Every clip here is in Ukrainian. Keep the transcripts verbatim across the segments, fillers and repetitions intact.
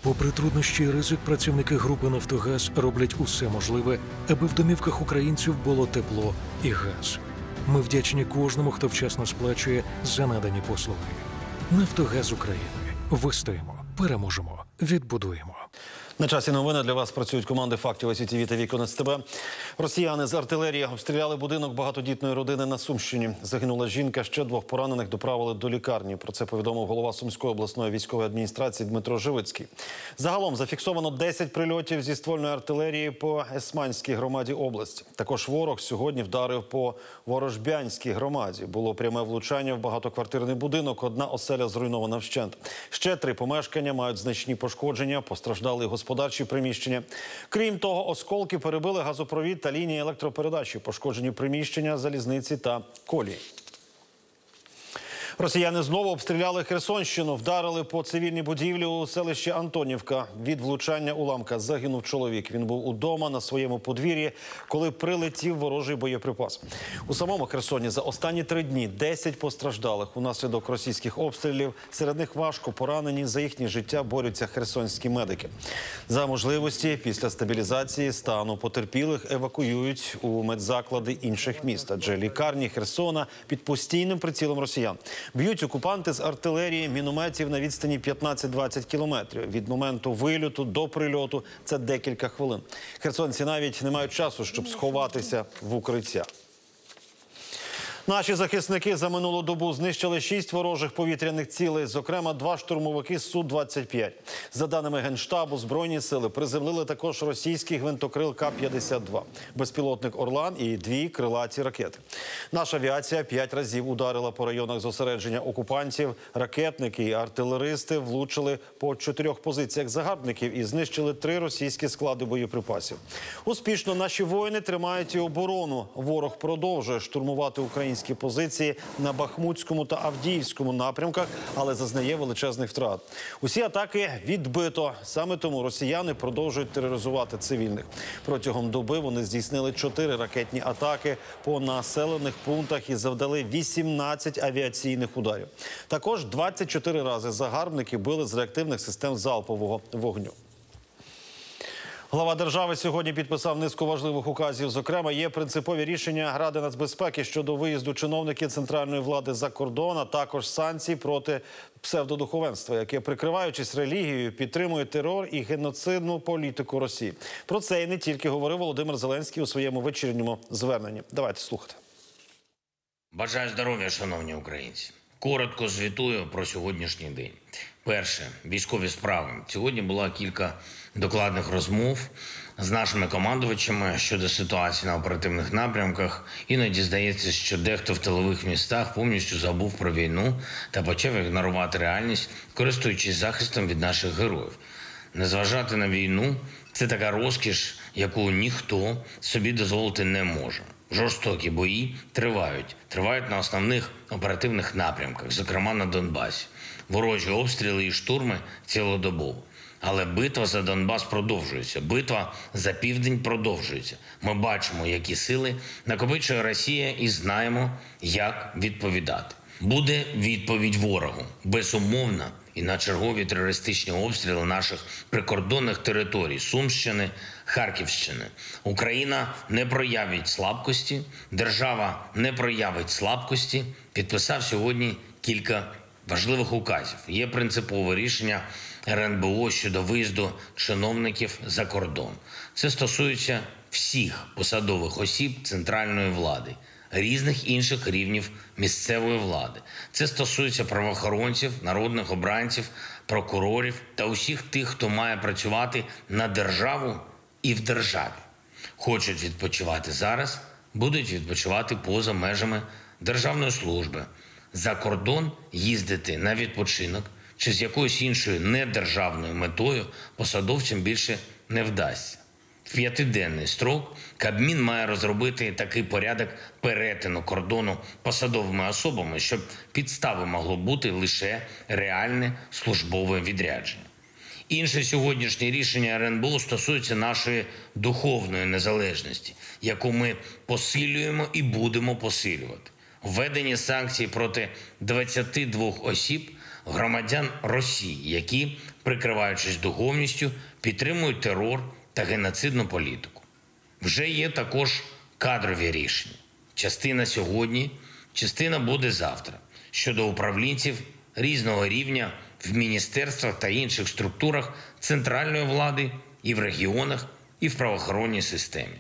Попри труднощі і ризик, працівники групи «Нафтогаз» роблять усе можливе, аби в домівках українців було тепло і газ. Ми вдячні кожному, хто вчасно сплачує за надані послуги. «Нафтогаз України». Вистоїмо, переможемо, відбудуємо. На часі новини для вас працюють команди «Фактів», ес і ті ві та «Вікон ес те бе». Росіяни з артилерії обстріляли будинок багатодітної родини на Сумщині. Загинула жінка, ще двох поранених доправили до лікарні. Про це повідомив голова Сумської обласної військової адміністрації Дмитро Живицький. Загалом зафіксовано десять прильотів зі ствольної артилерії по Есманській громаді області. Також ворог сьогодні вдарив по Ворожбянській громаді. Було пряме влучання в багатоквартирний будинок, одна оселя зруйнована вщент. Ще три помешкання мають значні пошкодження, постраждали господарі. Господарчі приміщення. Крім того, осколки перебили газопровід та лінії електропередачі, пошкоджені приміщення, залізниці та колії. Росіяни знову обстріляли Херсонщину, вдарили по цивільній будівлі у селищі Антонівка. Від влучання уламка загинув чоловік. Він був удома на своєму подвір'ї, коли прилетів ворожий боєприпас. У самому Херсоні за останні три дні десять постраждалих унаслідок російських обстрілів. Серед них важко поранені, за їхнє життя борються херсонські медики. За можливості після стабілізації стану потерпілих евакуюють у медзаклади інших міст, адже лікарні Херсона під постійним прицілом росіян. Б'ють окупанти з артилерії, мінометів на відстані п'ятнадцять-двадцять кілометрів. Від моменту вильоту до прильоту – це декілька хвилин. Херсонці навіть не мають часу, щоб сховатися в укриття. Наші захисники за минулу добу знищили шість ворожих повітряних цілей, зокрема два штурмовики Су двадцять п'ять. За даними Генштабу, Збройні сили приземлили також російський гвинтокрил Ка п'ятдесят два, безпілотник «Орлан» і дві крилаті ракети. Наша авіація п'ять разів ударила по районах зосередження окупантів. Ракетники і артилеристи влучили по чотирьох позиціях загарбників і знищили три російські склади боєприпасів. Успішно наші воїни тримають і оборону. Ворог продовжує штурмувати українські позиції на Бахмутському та Авдіївському напрямках, але зазнає величезних втрат. Усі атаки відбито. Саме тому росіяни продовжують тероризувати цивільних. Протягом доби вони здійснили чотири ракетні атаки по населених пунктах і завдали вісімнадцять авіаційних ударів. Також двадцять чотири рази загарбники били з реактивних систем залпового вогню. Глава держави сьогодні підписав низку важливих указів. Зокрема, є принципові рішення Ради нацбезпеки щодо виїзду чиновників центральної влади за кордон, а також санкцій проти псевдодуховенства, яке, прикриваючись релігією, підтримує терор і геноцидну політику Росії. Про це і не тільки говорив Володимир Зеленський у своєму вечірньому зверненні. Давайте слухати. Бажаю здоров'я, шановні українці. Коротко звітую про сьогоднішній день. Перше – військові справи. Сьогодні було кілька докладних розмов з нашими командувачами щодо ситуації на оперативних напрямках. Іноді здається, що дехто в тилових містах повністю забув про війну та почав ігнорувати реальність, користуючись захистом від наших героїв. Не зважати на війну – це така розкіш, яку ніхто собі дозволити не може. Жорстокі бої тривають. Тривають на основних оперативних напрямках, зокрема на Донбасі. Ворожі обстріли і штурми цілодобово. Але битва за Донбас продовжується. Битва за південь продовжується. Ми бачимо, які сили накопичує Росія і знаємо, як відповідати. Буде відповідь ворогу. Безумовно. І на чергові терористичні обстріли наших прикордонних територій Сумщини, Харківщини. Україна не проявить слабкості, держава не проявить слабкості. Підписав сьогодні кілька важливих указів. Є принципове рішення Ер Ен Бе О щодо виїзду чиновників за кордон. Це стосується всіх посадових осіб центральної влади, різних інших рівнів місцевої влади. Це стосується правоохоронців, народних обранців, прокурорів та усіх тих, хто має працювати на державу і в державі. Хочуть відпочивати зараз, будуть відпочивати поза межами державної служби. За кордон їздити на відпочинок чи з якоюсь іншою недержавною метою посадовцям більше не вдасться. В п'ятиденний строк Кабмін має розробити такий порядок перетину кордону посадовими особами, щоб підстави могло бути лише реальне службове відрядження. Інше сьогоднішнє рішення Ер Ен Бе О стосується нашої духовної незалежності, яку ми посилюємо і будемо посилювати. Введені санкції проти двадцяти двох осіб громадян Росії, які, прикриваючись духовністю, підтримують терор та геноцидну політику. Вже є також кадрові рішення. Частина сьогодні, частина буде завтра. Щодо управлінців різного рівня в міністерствах та інших структурах центральної влади і в регіонах, і в правоохоронній системі.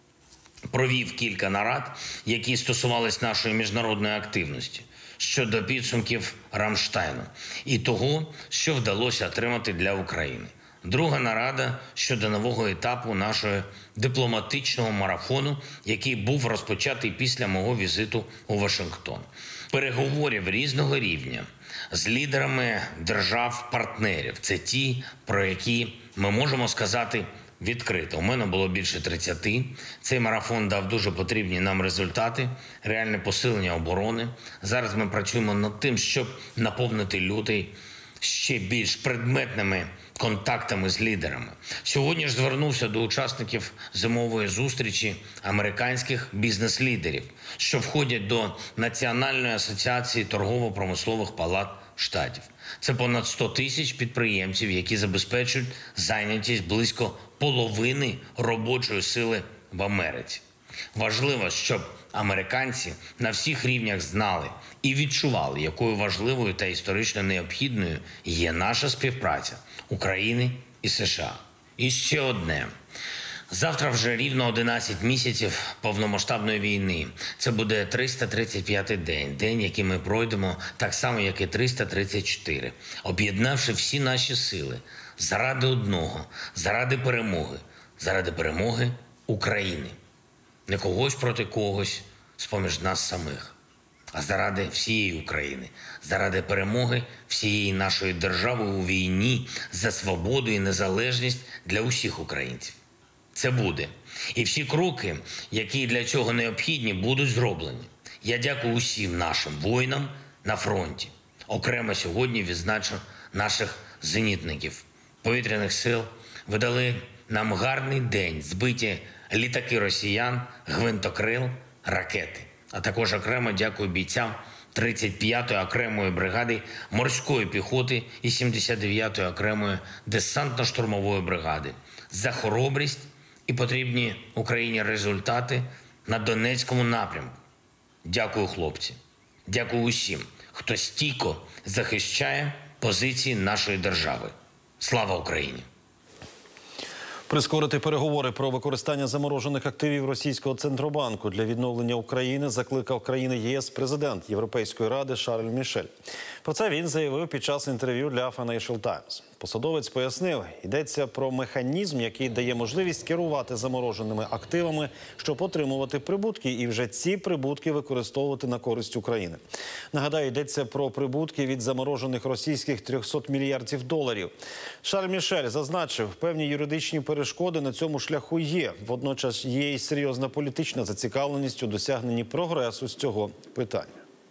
Провів кілька нарад, які стосувались нашої міжнародної активності щодо підсумків Рамштайну і того, що вдалося отримати для України. Друга нарада щодо нового етапу нашого дипломатичного марафону, який був розпочатий після мого візиту у Вашингтон. Переговорів різного рівня з лідерами держав-партнерів. Це ті, про які ми можемо сказати відкрито. У мене було більше тридцяти. Цей марафон дав дуже потрібні нам результати, реальне посилення оборони. Зараз ми працюємо над тим, щоб наповнити людей ще більш предметними контактами з лідерами. Сьогодні ж звернувся до учасників зимової зустрічі американських бізнес-лідерів, що входять до Національної асоціації торгово-промислових палат штатів. Це понад сто тисяч підприємців, які забезпечують зайнятість близько половини робочої сили в Америці. Важливо, щоб американці на всіх рівнях знали і відчували, якою важливою та історично необхідною є наша співпраця України і США. І ще одне. Завтра вже рівно одинадцять місяців повномасштабної війни. Це буде триста тридцять п'ятий день, день, який ми пройдемо так само, як і триста тридцять чотири, об'єднавши всі наші сили заради одного, заради перемоги, заради перемоги України. Не когось проти когось з-поміж нас самих, а заради всієї України, заради перемоги всієї нашої держави у війні за свободу і незалежність для усіх українців. Це буде. І всі кроки, які для цього необхідні, будуть зроблені. Я дякую усім нашим воїнам на фронті. Окремо сьогодні відзначу наших зенітників повітряних сил. Видали нам гарний день, збиті літаки росіян, гвинтокрил, ракети. А також окремо дякую бійцям тридцять п'ятої окремої бригади морської піхоти і сімдесят дев'ятої окремої десантно-штурмової бригади за хоробрість і потрібні Україні результати на Донецькому напрямку. Дякую, хлопці. Дякую усім, хто стійко захищає позиції нашої держави. Слава Україні! Прискорити переговори про використання заморожених активів російського Центробанку для відновлення України закликав країни ЄС президент Європейської ради Шарль Мішель. Про це він заявив під час інтерв'ю для Financial Times. Посадовець пояснив, йдеться про механізм, який дає можливість керувати замороженими активами, щоб отримувати прибутки, і вже ці прибутки використовувати на користь України. Нагадаю, йдеться про прибутки від заморожених російських триста мільярдів доларів. Шарль Мішель зазначив, певні юридичні перешкоди на цьому шляху є. Водночас є і серйозна політична зацікавленість у досягненні прогресу з цього питання.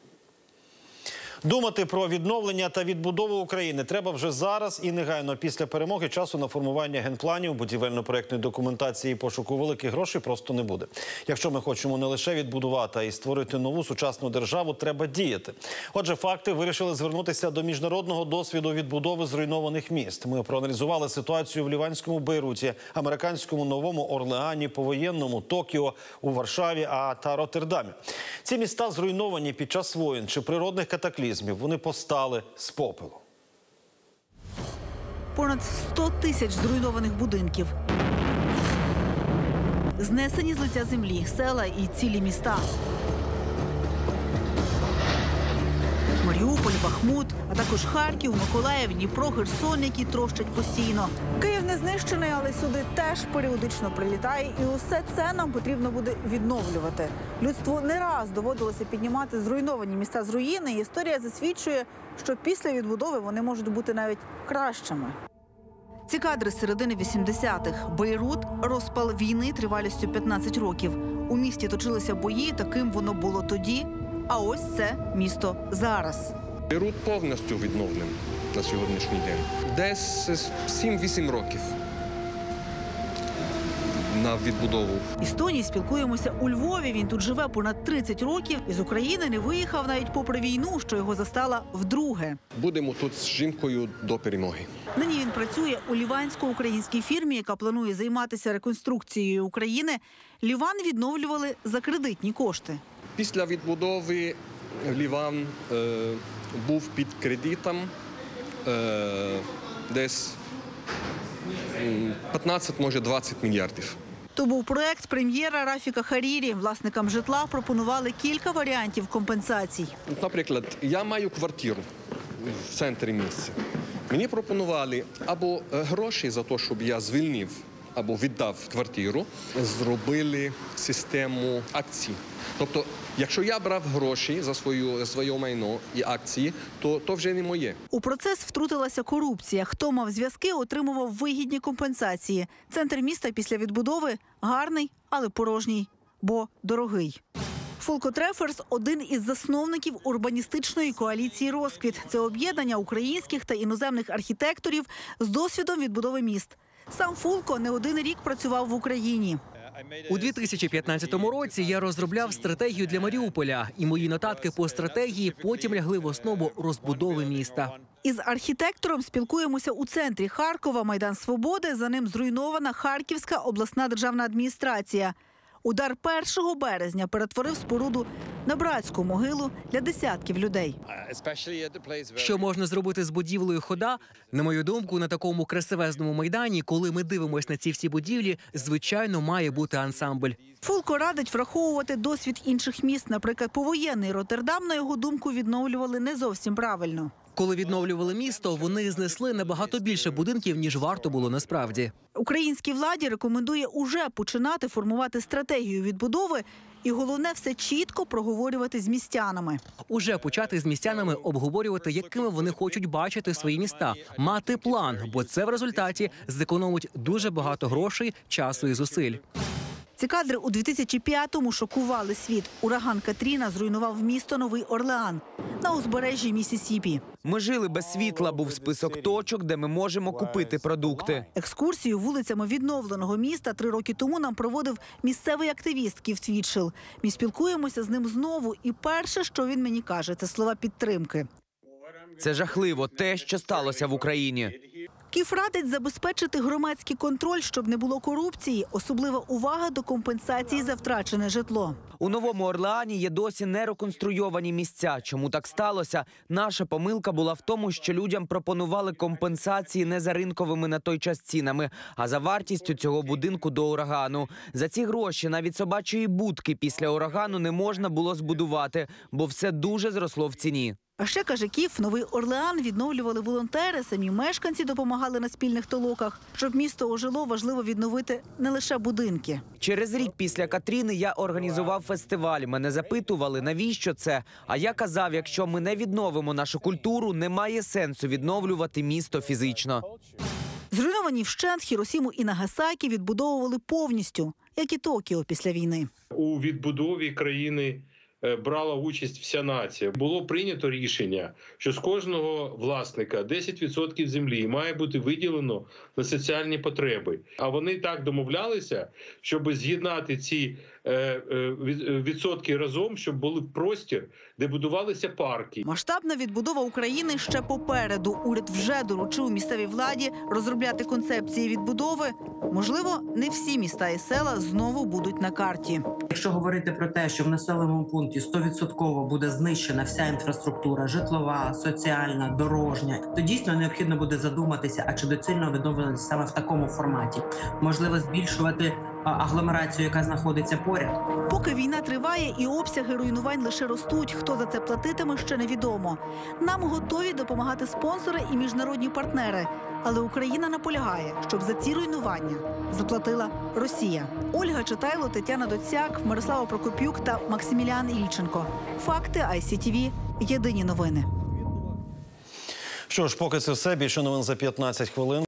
Думати про відновлення та відбудову України треба вже зараз і негайно. Після перемоги часу на формування генпланів, будівельно-проєктної документації і пошуку великих грошей просто не буде. Якщо ми хочемо не лише відбудувати, а й створити нову сучасну державу, треба діяти. Отже, факти вирішили звернутися до міжнародного досвіду відбудови зруйнованих міст. Ми проаналізували ситуацію в ліванському Бейруті, американському Новому Орлеані, повоєнному Токіо, у Варшаві а та Роттердамі. Ці міста зруйновані під час воєн чи природних катаклізмів. Вони постали з попелу. Понад сто тисяч зруйнованих будинків. Знесені з лиця землі села і цілі міста. Маріуполь, Бахмут, а також Харків, Миколаїв, Дніпро, Херсон, які трощать постійно. Київ не знищений, але сюди теж періодично прилітає. І усе це нам потрібно буде відновлювати. Людству не раз доводилося піднімати зруйновані міста з руїни. І історія засвідчує, що після відбудови вони можуть бути навіть кращими. Ці кадри з середини вісімдесятих. Бейрут – розпал війни тривалістю п'ятнадцять років. У місті точилися бої, таким воно було тоді. А ось це місто зараз. Бейрут повністю відновлений на сьогоднішній день. Десь сім-вісім років. на відбудову. Із Тоні спілкуємося у Львові. Він тут живе понад тридцять років. Із України не виїхав навіть попри війну, що його застала вдруге. Будемо тут з жінкою до перемоги. Нині він працює у лівансько-українській фірмі, яка планує займатися реконструкцією України. Ліван відновлювали за кредитні кошти. Після відбудови Ліван е, був під кредитом е, десь п'ятнадцять, може двадцять мільярдів. То був проект прем'єра Рафіка Харірі. Власникам житла пропонували кілька варіантів компенсацій. Наприклад, я маю квартиру в центрі місця. Мені пропонували або гроші за те, щоб я звільнив, або віддав квартиру, зробили систему акцій. Тобто, якщо я брав гроші за свою, своє майно і акції, то, то вже не моє. У процес втрутилася корупція. Хто мав зв'язки, отримував вигідні компенсації. Центр міста після відбудови гарний, але порожній, бо дорогий. Фолко Треферс – один із засновників урбаністичної коаліції «Розквіт». Це об'єднання українських та іноземних архітекторів з досвідом відбудови міст. Сам Фолко не один рік працював в Україні. У дві тисячі п'ятнадцятому році я розробляв стратегію для Маріуполя, і мої нотатки по стратегії потім лягли в основу розбудови міста. Із архітектором спілкуємося у центрі Харкова, Майдан Свободи. За ним зруйнована Харківська обласна державна адміністрація. Удар першого березня перетворив споруду на братську могилу для десятків людей. Що можна зробити з будівлею Хода? На мою думку, на такому красивезному майдані, коли ми дивимося на ці всі будівлі, звичайно, має бути ансамбль. Фолко радить враховувати досвід інших міст. Наприклад, повоєнний Роттердам, на його думку, відновлювали не зовсім правильно. Коли відновлювали місто, вони знесли набагато більше будинків, ніж варто було насправді. Українській владі рекомендує уже починати формувати стратегію відбудови і, головне, все чітко проговорювати з містянами. Уже почати з містянами обговорювати, якими вони хочуть бачити свої міста. Мати план, бо це в результаті зекономить дуже багато грошей, часу і зусиль. Ці кадри у дві тисячі п'ятому шокували світ. Ураган Катріна зруйнував місто Новий Орлеан на узбережжі Міссісіпі. Ми жили без світла, був список точок, де ми можемо купити продукти. Екскурсію вулицями відновленого міста три роки тому нам проводив місцевий активіст Кіф Твітчелл. Ми спілкуємося з ним знову, і перше, що він мені каже, це слова підтримки. Це жахливо, те, що сталося в Україні. Кіф радить забезпечити громадський контроль, щоб не було корупції. Особлива увага до компенсації за втрачене житло. У Новому Орлеані є досі нереконструйовані місця. Чому так сталося? Наша помилка була в тому, що людям пропонували компенсації не за ринковими на той час цінами, а за вартістю цього будинку до урагану. За ці гроші навіть собачої будки після урагану не можна було збудувати, бо все дуже зросло в ціні. А ще, каже Кіф, Новий Орлеан відновлювали волонтери, самі мешканці допомагали на спільних толоках. Щоб місто ожило, важливо відновити не лише будинки. Через рік після Катріни я організував фестиваль. Мене запитували, навіщо це? А я казав, якщо ми не відновимо нашу культуру, немає сенсу відновлювати місто фізично. Зруйновані вщент Хіросіму і Нагасакі відбудовували повністю, як і Токіо після війни. У відбудові країни брала участь вся нація. Було прийнято рішення, що з кожного власника десять відсотків землі має бути виділено на соціальні потреби. А вони так домовлялися, щоб з'єднати ці відсотки разом, щоб були простір, де будувалися парки. Масштабна відбудова України ще попереду. Уряд вже доручив місцевій владі розробляти концепції відбудови. Можливо, не всі міста і села знову будуть на карті. Якщо говорити про те, що в населеному пункті сто відсотків буде знищена вся інфраструктура, житлова, соціальна, дорожня, то дійсно необхідно буде задуматися, а чи доцільно відновлювати саме в такому форматі. Можливо, збільшувати агломерацію, яка знаходиться поряд. Поки війна триває і обсяги руйнувань лише ростуть, хто за це платитиме, ще невідомо. Нам готові допомагати спонсори і міжнародні партнери. Але Україна наполягає, щоб за ці руйнування заплатила Росія. Ольга Читайло, Тетяна Доцяк, Мирослава Прокопюк та Максиміліан Ільченко. Факти ай сі ті ві. Єдині новини. Що ж, поки це все. Більше новин за п'ятнадцять хвилин.